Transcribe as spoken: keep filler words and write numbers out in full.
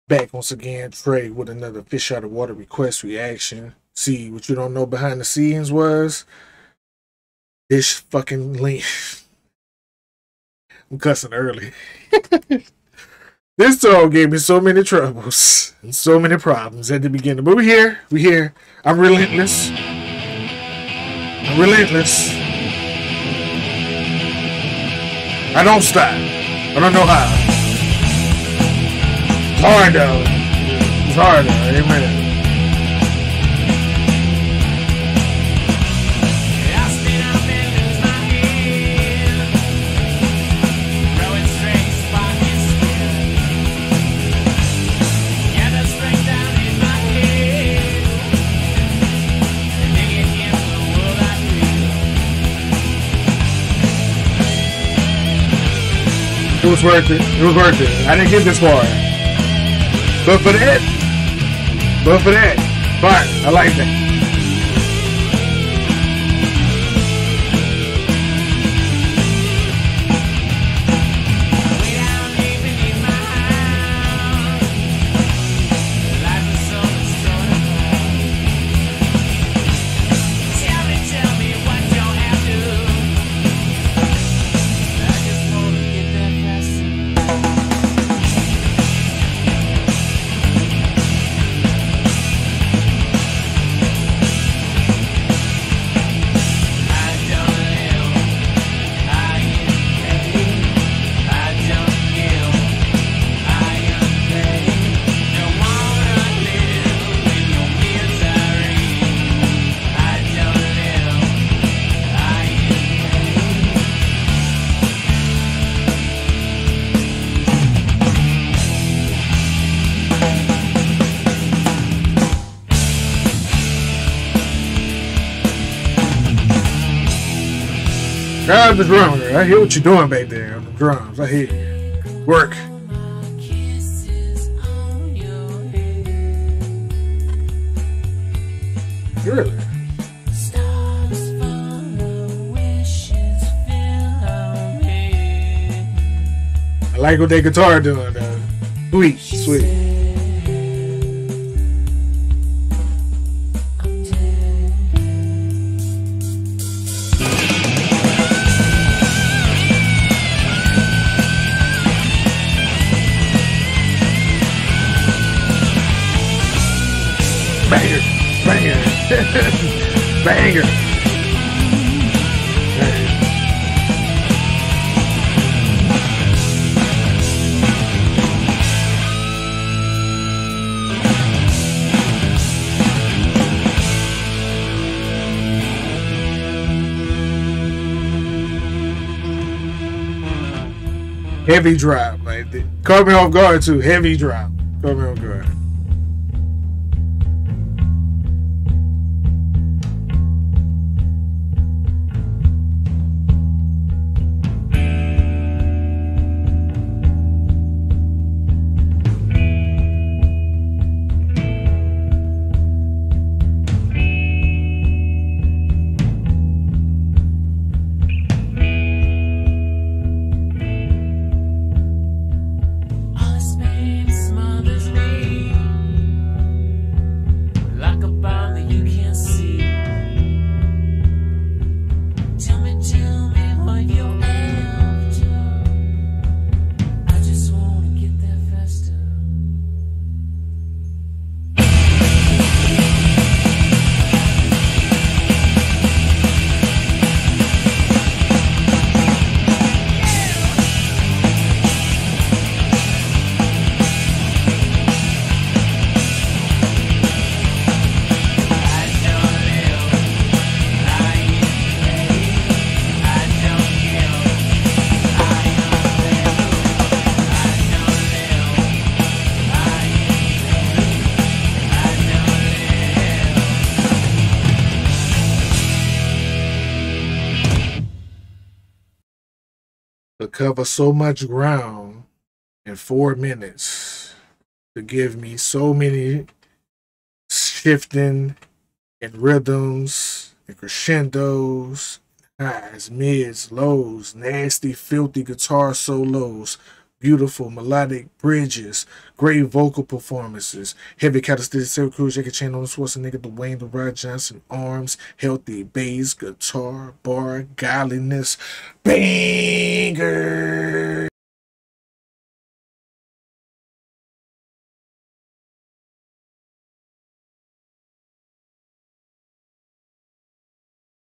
Back once again, Trey with another Fish Out of Water request reaction. See, what you don't know behind the scenes was this fucking link. I'm cussing early. This song gave me so many troubles and so many problems at the beginning. But we're here. We're here. I'm relentless. I'm relentless. I don't stop. I don't know how. It's hard though. It's hard though. Amen. It was worth it. It was worth it. I didn't get this far. But for that, but for that, fine. I like that. Grab the drummer. I hear what you're doing back there on the drums. I hear you. Work. Really? I like what that guitar doing though. Sweet, sweet. Banger, banger, banger. Heavy drop, like caught me off guard too. Heavy drop, caught me off guard. To cover so much ground in four minutes, to give me so many shifting and rhythms and crescendos, highs, mids, lows, nasty, filthy guitar solos, beautiful melodic bridges, great vocal performances, heavy calisthenic Terry Crews, Jackie Chan, Arnold Schwarzenegger, Dwayne The Rock Johnson, arms, healthy bass, guitar, bar, godliness, banger.